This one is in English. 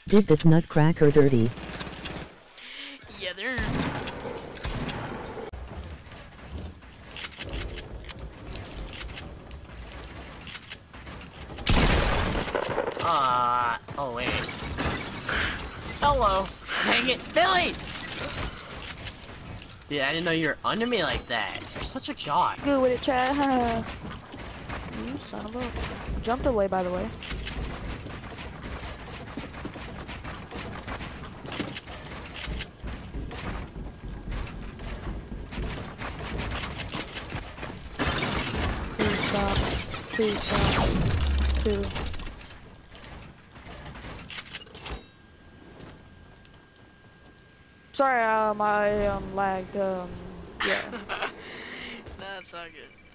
Did this nutcracker dirty? Yeah, they're... Oh wait. Hello. Dang it, Billy! Dude, I didn't know you were under me like that. You're such a god. Good with it, Chad. You son of a... Jumped away, by the way. Two stop. Two. Sorry, I lagged, yeah. That's not good.